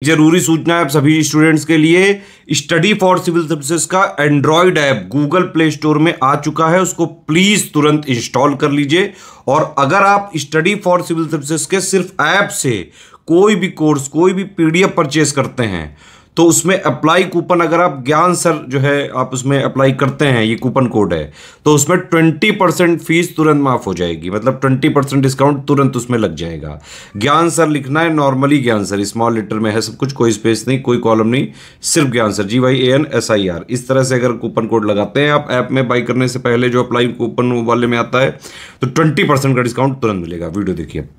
जरूरी सूचना है आप सभी स्टूडेंट्स के लिए, स्टडी फॉर सिविल सर्विसेज का android app Google play store में आ चुका है, उसको प्लीज तुरंत इंस्टॉल कर लीजिए। और अगर आप स्टडी फॉर सिविल सर्विसेज के सिर्फ ऐप से कोई भी कोर्स, कोई भी पीडीएफ परचेज करते हैं तो उसमें अप्लाई कूपन, अगर आप ज्ञान सर जो है आप उसमें अप्लाई करते हैं, ये कूपन कोड है, तो उसमें 20% फीस तुरंत माफ हो जाएगी, मतलब 20% डिस्काउंट तुरंत उसमें लग जाएगा। ज्ञान सर लिखना है, नॉर्मली ज्ञान सर स्मॉल लेटर में है सब कुछ, कोई स्पेस नहीं, कोई कॉलम नहीं, सिर्फ ज्ञान सर GYANSIR। इस तरह से अगर कूपन कोड लगाते हैं आप ऐप में बाई करने से पहले, जो अप्लाई कूपन वाले में आता है, तो 20% का डिस्काउंट तुरंत मिलेगा। वीडियो देखिए।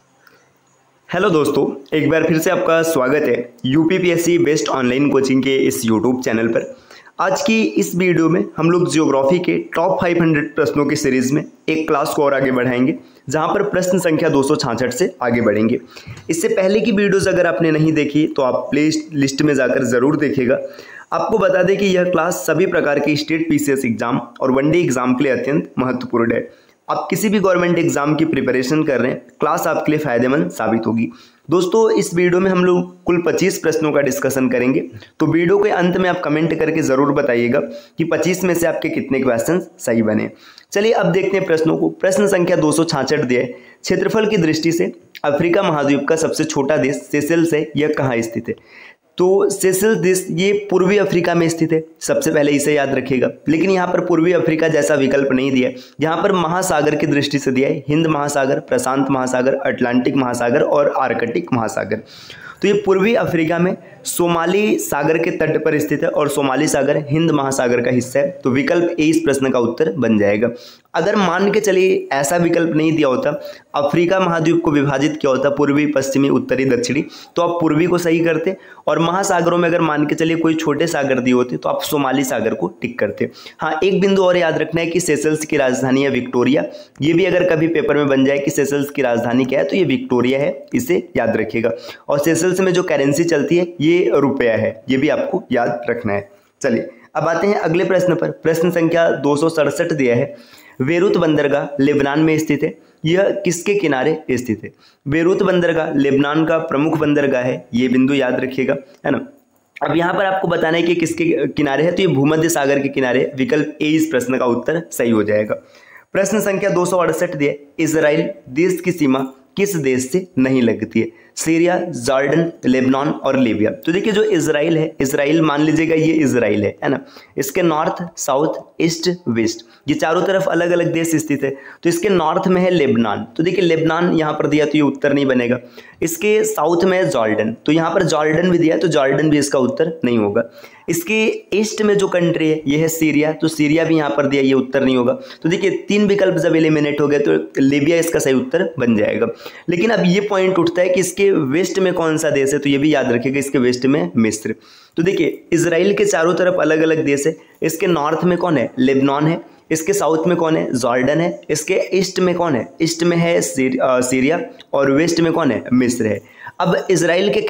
हेलो दोस्तों, एक बार फिर से आपका स्वागत है यूपीपीएससी बेस्ट ऑनलाइन कोचिंग के इस यूट्यूब चैनल पर। आज की इस वीडियो में हम लोग ज्योग्राफी के टॉप 500 प्रश्नों की सीरीज में एक क्लास को और आगे बढ़ाएंगे, जहां पर प्रश्न संख्या 266 से आगे बढ़ेंगे। इससे पहले की वीडियोस अगर आपने नहीं देखी तो आप प्ले लिस्ट में जाकर ज़रूर देखिएगा। आपको बता दें कि यह क्लास सभी प्रकार के स्टेट पीसीएस एग्जाम और वनडे एग्जाम के लिए अत्यंत महत्वपूर्ण है। आप किसी भी गवर्नमेंट एग्जाम की प्रिपरेशन कर रहे हैं, क्लास आपके लिए फायदेमंद साबित होगी। दोस्तों, इस वीडियो में हम लोग कुल 25 प्रश्नों का डिस्कशन करेंगे, तो वीडियो के अंत में आप कमेंट करके ज़रूर बताइएगा कि 25 में से आपके कितने क्वेश्चन सही बने। चलिए अब देखते हैं प्रश्नों को। प्रश्न संख्या 266 दिया है, क्षेत्रफल की दृष्टि से अफ्रीका महाद्वीप का सबसे छोटा देश सेशेल्स है, यह कहाँ स्थित है? तो सेशेल्स देश ये पूर्वी अफ्रीका में स्थित है, सबसे पहले इसे याद रखिएगा। लेकिन यहाँ पर पूर्वी अफ्रीका जैसा विकल्प नहीं दिया है, यहाँ पर महासागर की दृष्टि से दिया है, हिंद महासागर, प्रशांत महासागर, अटलांटिक महासागर और आर्कटिक महासागर। तो ये पूर्वी अफ्रीका में सोमाली सागर के तट पर स्थित है और सोमाली सागर हिंद महासागर का हिस्सा है, तो विकल्प ए इस प्रश्न का उत्तर बन जाएगा। अगर मान के चलिए ऐसा विकल्प नहीं दिया होता, अफ्रीका महाद्वीप को विभाजित किया होता पूर्वी, पश्चिमी, उत्तरी, दक्षिणी, तो आप पूर्वी को सही करते, और महासागरों में अगर मान के चलिए कोई छोटे सागर दिए होते तो आप सोमाली सागर को टिक करते। हाँ, एक बिंदु और याद रखना है कि सेशेल्स की राजधानी है विक्टोरिया। ये भी अगर कभी पेपर में बन जाए कि सेशेल्स की राजधानी क्या है, तो ये विक्टोरिया है, इसे याद रखिएगा। और सेशेल्स में जो करेंसी चलती है ये रुपया है, ये भी आपको याद रखना है। चलिए अब आते हैं अगले प्रश्न पर। प्रश्न संख्या 267 दिया है, बेरूत बंदरगाह लेबनान में स्थित है, यह किसके किनारे स्थित है? बेरूत बंदरगाह लेबनान का प्रमुख बंदरगाह है, ये बिंदु याद रखिएगा, है ना। अब यहाँ पर आपको बताना है कि किसके किनारे है, तो ये भूमध्य सागर के किनारे। विकल्प ए इस प्रश्न का उत्तर सही हो जाएगा। प्रश्न संख्या 268 दिया, इजराइल देश की सीमा किस देश से नहीं लगती है? सीरिया, जॉर्डन, लेबनान और लीबिया। तो देखिए जो इजराइल है, इजराइल मान लीजिएगा ये इजराइल है ना, इसके नॉर्थ, साउथ, ईस्ट, वेस्ट, ये चारों तरफ अलग अलग देश स्थित है। तो इसके नॉर्थ में है लेबनान, तो देखिए लेबनान यहाँ पर दिया तो ये उत्तर नहीं बनेगा। इसके साउथ में है जॉर्डन, तो यहाँ पर जॉर्डन भी दिया तो जॉर्डन भी इसका उत्तर नहीं होगा। इसके ईस्ट में जो कंट्री है ये है सीरिया, तो सीरिया भी यहाँ पर दिया, ये उत्तर नहीं होगा। तो देखिए 3 विकल्प जब एलिमिनेट हो गए तो लीबिया इसका सही उत्तर बन जाएगा। लेकिन अब ये पॉइंट उठता है कि इसके वेस्ट में कौन सा देश है, तो ये भी याद रखिएगा, इसके वेस्ट में मिस्र। तो देखिए इजराइल के चारों तरफ अलग अलग देश है, इसके नॉर्थ में कौन है? लेबनान है, इसके साउथ में कौन है? जॉर्डन है, इसके ईस्ट में कौन है? ईस्ट में है सीरिया, और वेस्ट में कौन है? मिस्र है। अब इजराइल के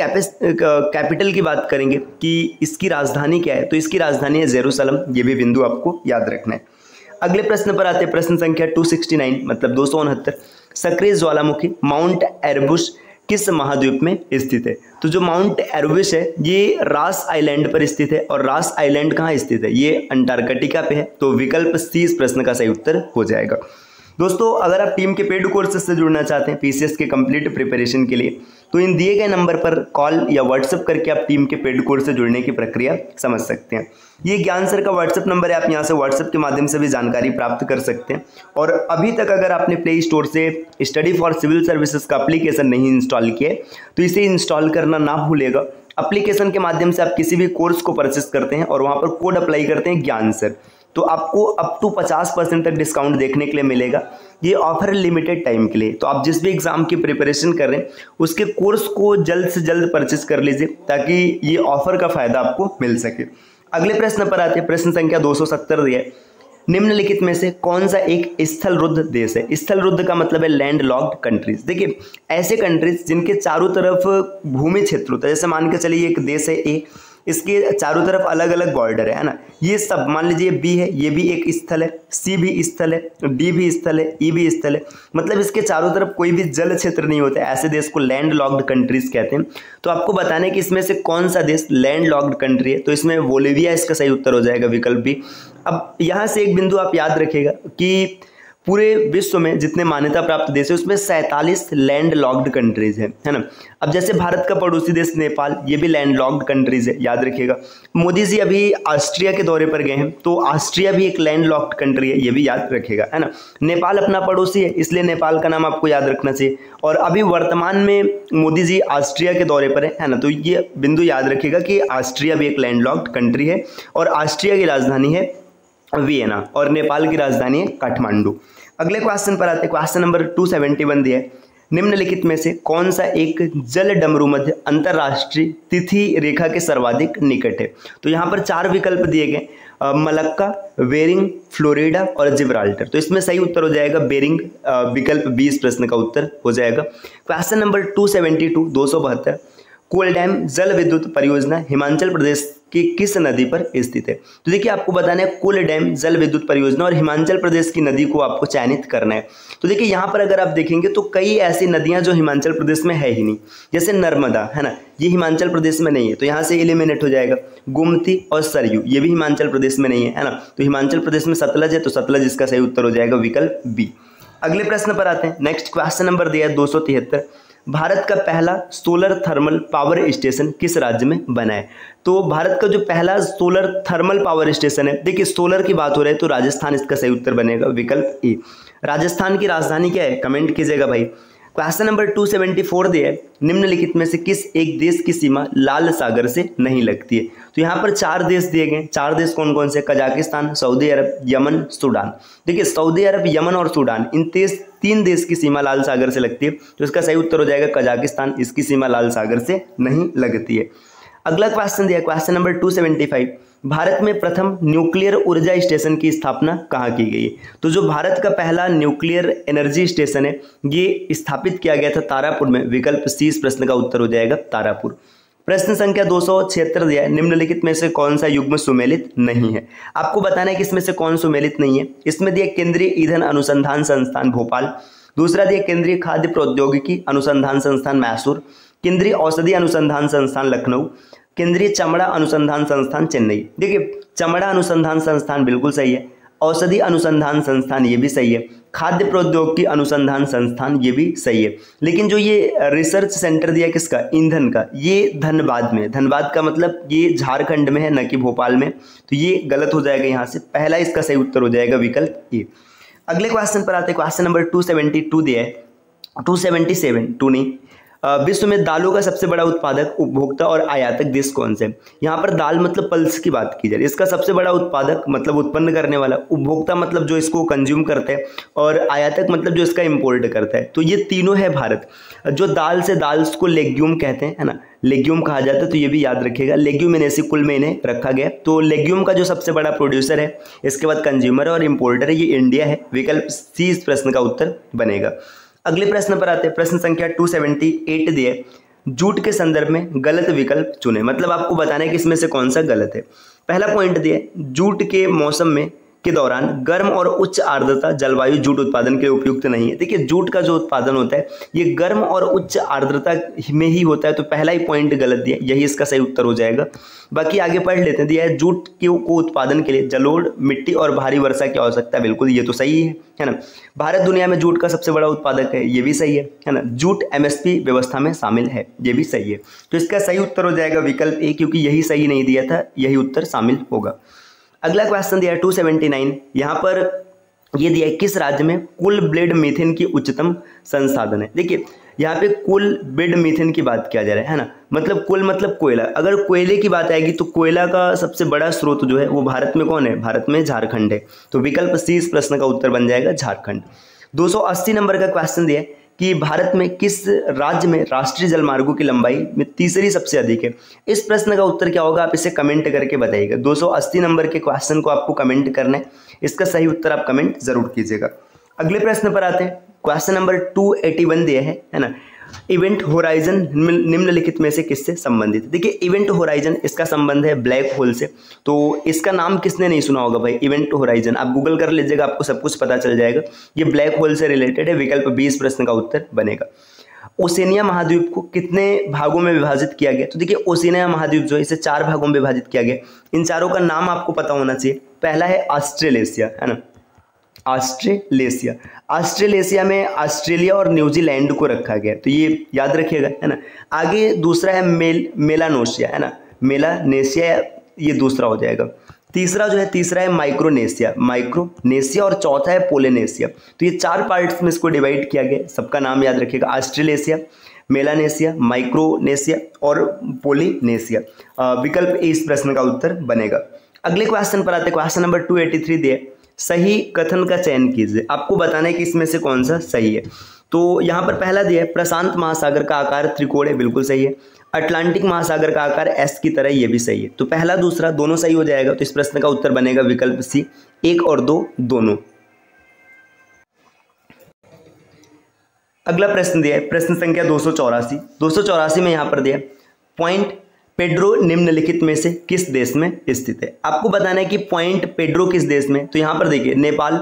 कैपिटल की बात करेंगे कि इसकी राजधानी क्या है, तो इसकी राजधानी है जेरूसलम, ये भी बिंदु आपको याद रखना है। अगले प्रश्न पर आते हैं। प्रश्न संख्या 269 मतलब 269, सक्रिय ज्वालामुखी माउंट एरबुस किस महाद्वीप में स्थित है? तो जो माउंट एरबुस है ये रास आइलैंड पर स्थित है, और रास आइलैंड कहाँ स्थित है? ये अंटार्कटिका पे है, तो विकल्प सी इस प्रश्न का सही उत्तर हो जाएगा। दोस्तों, अगर आप टीम के पेड कोर्सेज से जुड़ना चाहते हैं पीसीएस के कंप्लीट प्रिपरेशन के लिए, तो इन दिए गए नंबर पर कॉल या व्हाट्सएप करके आप टीम के पेड कोर्स से जुड़ने की प्रक्रिया समझ सकते हैं। ये ज्ञान सर का व्हाट्सएप नंबर है, आप यहाँ से व्हाट्सएप के माध्यम से भी जानकारी प्राप्त कर सकते हैं। और अभी तक अगर आपने प्ले स्टोर से स्टडी फॉर सिविल सर्विसेज का एप्लीकेशन नहीं इंस्टॉल किया है तो इसे इंस्टॉल करना ना भूलिएगा। एप्लीकेशन के माध्यम से आप किसी भी कोर्स को परचेस करते हैं और वहाँ पर कोड अप्लाई करते हैं ज्ञान सर, तो आपको अप टू 50% तक डिस्काउंट देखने के लिए मिलेगा। ये ऑफर लिमिटेड टाइम के लिए, तो आप जिस भी एग्जाम की प्रिपरेशन कर रहे हैं उसके कोर्स को जल्द से जल्द परचेस कर लीजिए ताकि ये ऑफर का फायदा आपको मिल सके। अगले प्रश्न पर आते हैं। प्रश्न संख्या 270 दिया है, निम्नलिखित में से कौन सा एक स्थलरुद्ध देश है? स्थलरुद्ध का मतलब है लैंड लॉक्ड कंट्रीज। देखिए ऐसे कंट्रीज जिनके चारों तरफ भूमि क्षेत्र होता है, जैसे मान के चलिए एक देश है ए, इसके चारों तरफ अलग अलग बॉर्डर है ना। ये सब मान लीजिए बी है, ये भी एक स्थल है, सी भी स्थल है, डी भी स्थल है, ई भी स्थल है, मतलब इसके चारों तरफ कोई भी जल क्षेत्र नहीं होता है। ऐसे देश को लैंड लॉक्ड कंट्रीज कहते हैं। तो आपको बताना है कि इसमें से कौन सा देश लैंड लॉक्ड कंट्री है, तो इसमें बोलिविया इसका सही उत्तर हो जाएगा, विकल्प बी। अब यहाँ से एक बिंदु आप याद रखिएगा कि पूरे विश्व में जितने मान्यता प्राप्त देश है उसमें 47 लैंड लॉक्ड कंट्रीज है ना। अब जैसे भारत का पड़ोसी देश नेपाल, ये भी लैंड लॉक्ड कंट्रीज है, याद रखिएगा। मोदी जी अभी ऑस्ट्रिया के दौरे पर गए हैं, तो ऑस्ट्रिया भी एक लैंड लॉक्ड कंट्री है, ये भी याद रखिएगा, है ना। नेपाल अपना पड़ोसी है, इसलिए नेपाल का नाम आपको याद रखना चाहिए। और अभी वर्तमान में मोदी जी ऑस्ट्रिया के दौरे पर है ना, तो ये बिंदु याद रखिएगा कि ऑस्ट्रिया भी एक लैंड लॉक्ड कंट्री है और ऑस्ट्रिया की राजधानी है वियना और नेपाल की राजधानी है काठमांडू। अगले क्वेश्चन पर आते हैं। क्वेश्चन नंबर 271 दिया है, निम्नलिखित में से कौन सा एक जल डमरू मध्य अंतरराष्ट्रीय तिथि रेखा के सर्वाधिक निकट है। तो यहाँ पर 4 विकल्प दिए गए, मलक्का, बेरिंग, फ्लोरिडा और जिब्राल्टर। तो इसमें सही उत्तर हो जाएगा बेरिंग, विकल्प 20 प्रश्न का उत्तर हो जाएगा। क्वेश्चन नंबर 272 272, कोल डैम जल विद्युत परियोजना हिमाचल प्रदेश की किस नदी पर स्थित है। तो देखिए आपको बताना है कोल डैम जल विद्युत परियोजना और हिमाचल प्रदेश की नदी को आपको चयनित करना है। तो देखिए यहाँ पर अगर आप देखेंगे तो कई ऐसी नदियाँ जो हिमाचल प्रदेश में है ही नहीं, जैसे नर्मदा है ना, ये हिमाचल प्रदेश में नहीं है, तो यहाँ से एलिमिनेट हो जाएगा। गोमती और सरयू ये भी हिमाचल प्रदेश में नहीं है ना, तो हिमाचल प्रदेश में सतलज है, तो सतलज इसका सही उत्तर हो जाएगा, विकल्प बी। अगले प्रश्न पर आते हैं। नेक्स्ट क्वेश्चन नंबर दिया है 273, भारत का पहला सोलर थर्मल पावर स्टेशन किस राज्य में बना है। तो भारत का जो पहला सोलर थर्मल पावर स्टेशन है, देखिए सोलर की बात हो रही है तो राजस्थान इसका सही उत्तर बनेगा, विकल्प ए। राजस्थान की राजधानी क्या है, कमेंट कीजिएगा भाई। क्वेश्चन नंबर 274 दिया है, निम्नलिखित में से किस एक देश की सीमा लाल सागर से नहीं लगती है। तो यहाँ पर 4 देश दिए गए, 4 देश कौन कौन से, Kazakhstan, Saudi Arab, Yemen, Sudan. देखिए सऊदी अरब, यमन और सूडान, इन 3 देश की सीमा लाल सागर से लगती है, तो इसका सही उत्तर हो जाएगा कजाकिस्तान, इसकी सीमा लाल सागर से नहीं लगती है। अगला क्वेश्चन दिया, क्वेश्चन नंबर 275, भारत में प्रथम न्यूक्लियर ऊर्जा स्टेशन की स्थापना कहाँ की गई है। तो जो भारत का पहला न्यूक्लियर एनर्जी स्टेशन है ये स्थापित किया गया था तारापुर में, विकल्प सी इस प्रश्न का उत्तर हो जाएगा, तारापुर। प्रश्न संख्या 276 दिया है, निम्नलिखित में से कौन सा युग्म सुमेलित नहीं है। आपको बताना है कि इसमें से कौन सुमेलित नहीं है। इसमें दिया केंद्रीय ईंधन अनुसंधान संस्थान भोपाल, दूसरा दिया केंद्रीय खाद्य प्रौद्योगिकी अनुसंधान संस्थान मैसूर, केंद्रीय औषधि अनुसंधान संस्थान लखनऊ, केंद्रीय चमड़ा अनुसंधान संस्थान चेन्नई। देखिए चमड़ा अनुसंधान संस्थान बिल्कुल सही है, औषधि अनुसंधान संस्थान ये भी सही है, खाद्य प्रौद्योगिकी अनुसंधान संस्थान ये भी सही है, लेकिन जो ये रिसर्च सेंटर दिया किसका, ईंधन का, ये धनबाद में है। धनबाद का मतलब ये झारखंड में है, न कि भोपाल में, तो ये गलत हो जाएगा। यहाँ से पहला इसका सही उत्तर हो जाएगा, विकल्प ए। अगले क्वेश्चन पर आते हैं। क्वेश्चन नंबर 272 दिया है, 277 टू नहीं, विश्व में दालों का सबसे बड़ा उत्पादक, उपभोक्ता और आयातक देश कौन से। यहाँ पर दाल मतलब पल्स की बात की जाए, इसका सबसे बड़ा उत्पादक मतलब उत्पन्न करने वाला, उपभोक्ता मतलब जो इसको कंज्यूम करते हैं, और आयातक मतलब जो इसका इंपोर्ट करता है, तो ये तीनों है भारत। जो दाल से, दाल को लेग्यूम कहते हैं, है ना, लेग्यूम कहा जाता है, तो ये भी याद रखिएगा, लेग्यूमिनेसी कुल में इन्हें रखा गया। तो लेग्यूम का जो सबसे बड़ा प्रोड्यूसर है, इसके बाद कंज्यूमर और इंपोर्टर है, ये इंडिया है, विकल्प सी इस प्रश्न का उत्तर बनेगा। अगले प्रश्न पर आते हैं। प्रश्न संख्या 278 दिए, जूट के संदर्भ में गलत विकल्प चुने, मतलब आपको बताना है कि इसमें से कौन सा गलत है। पहला पॉइंट दिया, जूट के मौसम में के दौरान गर्म और उच्च आर्द्रता जलवायु जूट उत्पादन के लिए उपयुक्त नहीं है। देखिए जूट का जो उत्पादन होता है ये गर्म और उच्च आर्द्रता में ही होता है, तो पहला ही पॉइंट गलत दिया, यही इसका सही उत्तर हो जाएगा। बाकी आगे पढ़ लेते हैं। दिया है जूट को उत्पादन के लिए जलोढ़ मिट्टी और भारी वर्षा की आवश्यकता, बिल्कुल ये तो सही है ना। भारत दुनिया में जूट का सबसे बड़ा उत्पादक है, ये भी सही है ना। जूट MSP व्यवस्था में शामिल है, ये भी सही है, तो इसका सही उत्तर हो जाएगा विकल्प ए, क्योंकि यही सही नहीं दिया था, यही उत्तर शामिल होगा। अगला क्वेश्चन दिया है 279, यहाँ पर ये दिया है किस राज्य में कुल ब्लेड मीथेन की उच्चतम संसाधन है। देखिए यहाँ पे कुल ब्लेड मीथेन की बात किया जा रहा है ना, मतलब कुल मतलब कोयला। अगर कोयले की बात आएगी तो कोयला का सबसे बड़ा स्रोत जो है वो भारत में कौन है, भारत में झारखंड है, तो विकल्प सी इस प्रश्न का उत्तर बन जाएगा, झारखंड। 280 नंबर का क्वेश्चन दिया है कि भारत में किस राज्य में राष्ट्रीय जलमार्गों की लंबाई में तीसरी सबसे अधिक है। इस प्रश्न का उत्तर क्या होगा, आप इसे कमेंट करके बताइएगा। 280 नंबर के क्वेश्चन को आपको कमेंट करना है, इसका सही उत्तर आप कमेंट जरूर कीजिएगा। अगले प्रश्न पर आते हैं। क्वेश्चन नंबर 281 दिया है ना, इवेंट होराइजन निम्नलिखित में से किससे संबंधित? देखिए इवेंट होराइजन इसका संबंध है ब्लैक होल से। तो इसका नाम किसने नहीं सुना होगा भाई, इवेंट होराइजन। आप गूगल कर लीजिएगा, आपको सब कुछ पता चल जाएगा। ये ब्लैक होल से रिलेटेड है। विकल्प 20 प्रश्न का उत्तर बनेगा। ओशिनिया महाद्वीप को कितने भागों में विभाजित किया गया? तो देखिए ओशिनिया महाद्वीप जो है इसे 4 भागों में विभाजित किया गया। इन चारों का नाम आपको पता होना चाहिए। पहला है ऑस्ट्रेलेशिया, है ना, ऑस्ट्रेलेशिया। ऑस्ट्रेलेशिया में ऑस्ट्रेलिया और न्यूजीलैंड को रखा गया, तो ये याद रखिएगा, है ना। आगे दूसरा है मेलानोशिया, है ना, मेलानेशिया, ये दूसरा हो जाएगा। तीसरा है माइक्रोनेशिया और चौथा है पोलिनेशिया। तो ये 4 पार्ट्स में इसको डिवाइड किया गया। सबका नाम याद रखिएगा, ऑस्ट्रेलेशिया, मेलानेशिया, माइक्रोनेशिया और पोलिनेशिया। विकल्प ए इस प्रश्न का उत्तर बनेगा। अगले क्वेश्चन पर आते हैं। क्वेश्चन नंबर 283 दिया, सही कथन का चयन कीजिए। आपको बताना है कि इसमें से कौन सा सही है। तो यहाँ पर पहला दिया है, प्रशांत महासागर का आकार त्रिकोण है, बिल्कुल सही है। अटलांटिक महासागर का आकार एस की तरह, ये भी सही है। तो पहला दूसरा दोनों सही हो जाएगा। तो इस प्रश्न का उत्तर बनेगा विकल्प सी, 1 और 2 दोनों। अगला प्रश्न दिया है, प्रश्न संख्या 284 में यहाँ पर दिया पॉइंट पेड्रो निम्नलिखित में से किस देश में स्थित है? आपको बताना है कि पॉइंट पेड्रो किस देश में। तो यहाँ पर देखिए नेपाल,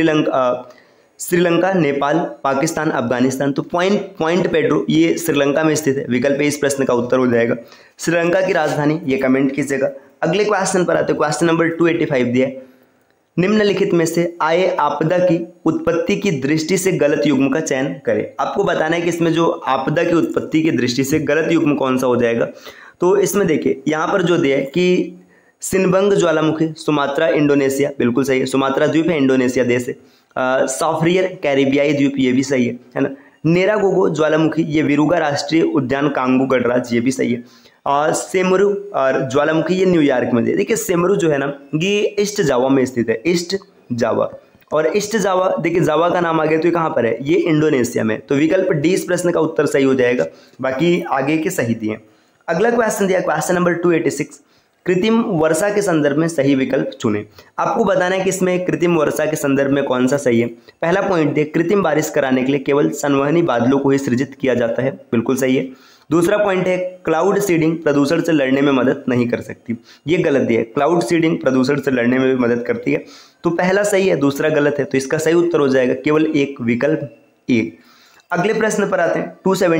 श्रीलंका, नेपाल, पाकिस्तान, अफगानिस्तान। तो पॉइंट पेड्रो ये श्रीलंका में स्थित है। विकल्प इस प्रश्न का उत्तर हो जाएगा श्रीलंका की राजधानी, ये कमेंट कीजिएगा। अगले क्वेश्चन पर आते हैं। क्वेश्चन नंबर 285 दिया है, निम्नलिखित में से आए आपदा की उत्पत्ति की दृष्टि से गलत युग्म का चयन करें। आपको बताना है कि इसमें जो आपदा की उत्पत्ति की दृष्टि से गलत युग्म कौन सा हो जाएगा। तो इसमें देखिए यहाँ पर जो दिया है कि सिनबंग ज्वालामुखी, सुमात्रा, इंडोनेशिया, बिल्कुल सही है। सुमात्रा द्वीप है, इंडोनेशिया देश है। सॉफ्रियर कैरिबियाई द्वीप, ये भी सही है ना। नेरागोगो ज्वालामुखी, ये विरुगा राष्ट्रीय उद्यान, कांगू गणराज्य, ये भी सही है। और सेमरू और ज्वालामुखी ये न्यूयॉर्क में। देखिए सेमरू जो है ना, ये ईस्ट जावा में स्थित है, ईस्ट जावा। और ईस्ट जावा, देखिए जावा का नाम आ गया, तो ये कहाँ पर है, ये इंडोनेशिया में। तो विकल्प डी इस प्रश्न का उत्तर सही हो जाएगा। बाकी आगे के सही दिए। अगला क्वेश्चन दिया, क्वेश्चन नंबर 286, कृत्रिम वर्षा के संदर्भ में सही विकल्प चुनें। आपको बताना है कि इसमें कृत्रिम वर्षा के संदर्भ में कौन सा सही है। पहला पॉइंट दिया, कृत्रिम बारिश कराने के लिए केवल संवहनी बादलों को ही सृजित किया जाता है, बिल्कुल सही है। दूसरा पॉइंट है, क्लाउड सीडिंग प्रदूषण से लड़ने में मदद नहीं कर सकती, ये गलत दिया है। क्लाउड सीडिंग प्रदूषण से लड़ने में भी मदद करती है। तो पहला सही है, दूसरा गलत है। तो इसका सही उत्तर हो जाएगा केवल एक, विकल्प ए। अगले प्रश्न पर आते हैं।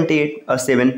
278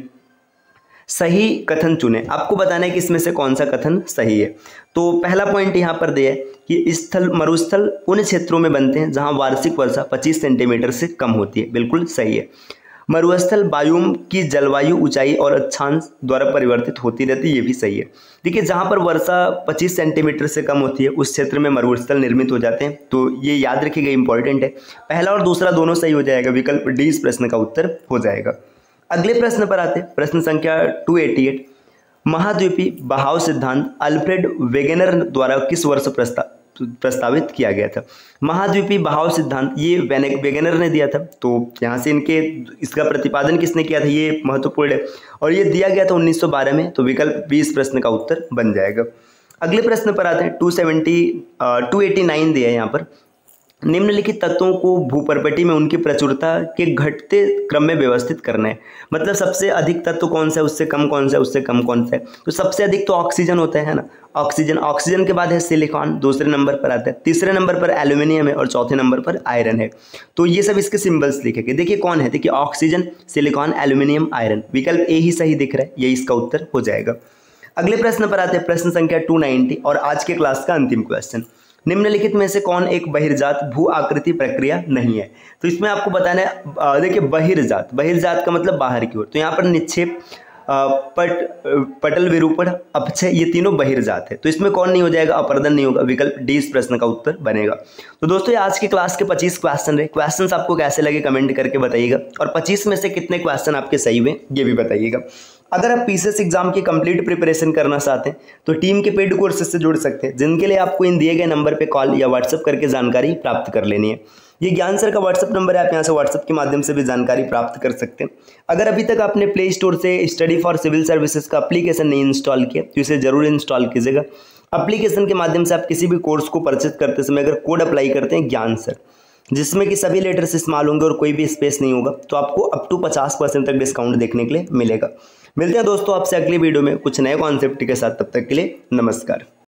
सही कथन चुने। आपको बताना है कि इसमें से कौन सा कथन सही है। तो पहला पॉइंट यहाँ पर दिया है कि मरुस्थल उन क्षेत्रों में बनते हैं जहां वार्षिक वर्षा 25 सेंटीमीटर से कम होती है, बिल्कुल सही है। मरुस्थल वायुम की जलवायु ऊंचाई और अक्षांश द्वारा परिवर्तित होती रहती है, ये भी सही है। देखिए जहां पर वर्षा 25 सेंटीमीटर से कम होती है उस क्षेत्र में मरुस्थल निर्मित हो जाते हैं। तो ये याद रखिएगा, इंपॉर्टेंट है। पहला और दूसरा दोनों सही हो जाएगा। विकल्प डी इस प्रश्न का उत्तर हो जाएगा। अगले प्रश्न पर आते हैं। प्रश्न संख्या 288, महाद्वीपीय बहाव सिद्धांत अल्फ्रेड वेगेनर द्वारा किस वर्ष प्रस्तावित किया गया था? महाद्वीपीय बहाव सिद्धांत ये वेगेनर ने दिया था। तो यहाँ से इसका प्रतिपादन किसने किया था, ये महत्वपूर्ण है। और ये दिया गया था 1912 में। तो विकल्प 20 प्रश्न का उत्तर बन जाएगा। अगले प्रश्न पर आते हैं। 289 दिया है यहाँ पर, निम्नलिखित तत्वों को भूपर्पटी में उनकी प्रचुरता के घटते क्रम में व्यवस्थित करना है। मतलब सबसे अधिक तत्व कौन सा है, उससे कम कौन सा है, उससे कम कौन सा है। तो सबसे अधिक तो ऑक्सीजन होता है ना, ऑक्सीजन के बाद है सिलिकॉन, दूसरे नंबर पर आता है। तीसरे नंबर पर एल्यूमिनियम है और चौथे नंबर पर आयरन है। तो ये सब इसके सिंबल्स लिखेंगे। देखिए कौन है, देखिए ऑक्सीजन, सिलिकॉन, एल्यूमिनियम, आयरन। विकल्प ए ही सही दिख रहा है, ये इसका उत्तर हो जाएगा। अगले प्रश्न पर आते हैं। प्रश्न संख्या 290 और आज के क्लास का अंतिम क्वेश्चन, निम्नलिखित में से कौन एक बहिर्जात भू आकृति प्रक्रिया नहीं है? तो इसमें आपको बताना है, देखिए बहिर्जात का मतलब बाहर की ओर। तो यहाँ पर निक्षेप, पटल विरूपण, अपक्षय, ये तीनों बहिर्जात है। तो इसमें कौन नहीं हो जाएगा, अपर्दन नहीं होगा। विकल्प डी इस प्रश्न का उत्तर बनेगा। तो दोस्तों आज की क्लास के 25 क्वेश्चन रहे। क्वेश्चंस आपको कैसे लगे कमेंट करके बताइएगा, और 25 में से कितने क्वेश्चन आपके सही हुए ये भी बताइएगा। अगर आप पीसीएस एग्जाम की कंप्लीट प्रिपरेशन करना चाहते हैं तो टीम के पेड कोर्सेज से जुड़ सकते हैं, जिनके लिए आपको इन दिए गए नंबर पे कॉल या व्हाट्सएप करके जानकारी प्राप्त कर लेनी है। ये ज्ञान सर का व्हाट्सएप नंबर है, आप यहाँ से व्हाट्सएप के माध्यम से भी जानकारी प्राप्त कर सकते हैं। अगर अभी तक आपने प्ले स्टोर से स्टडी फॉर सिविल सर्विसेज का एप्लीकेशन नहीं इंस्टॉल किया तो इसे जरूर इंस्टॉल कीजिएगा। एप्लीकेशन के माध्यम से आप किसी भी कोर्स को परचेज करते समय अगर कोड अप्लाई करते हैं ज्ञान सर, जिसमें कि सभी लेटर्स स्मॉल होंगे और कोई भी स्पेस नहीं होगा, तो आपको अप टू 50% तक डिस्काउंट देखने के लिए मिलेगा। मिलते हैं दोस्तों आपसे अगली वीडियो में कुछ नए कॉन्सेप्ट के साथ, तब तक के लिए नमस्कार।